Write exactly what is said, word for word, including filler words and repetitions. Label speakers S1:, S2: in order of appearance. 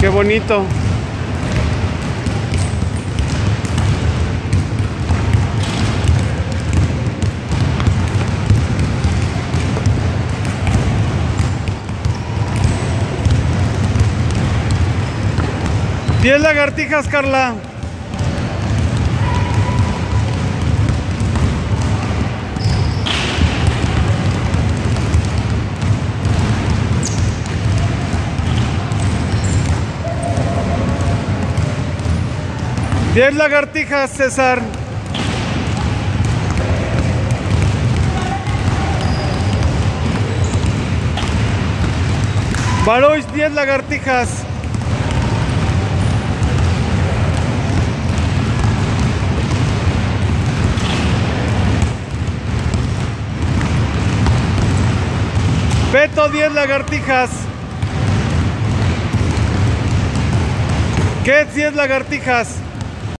S1: Qué bonito. Diez lagartijas, Carla. Diez lagartijas, César. Baruch, diez lagartijas. Beto, diez lagartijas. Ketz, diez lagartijas.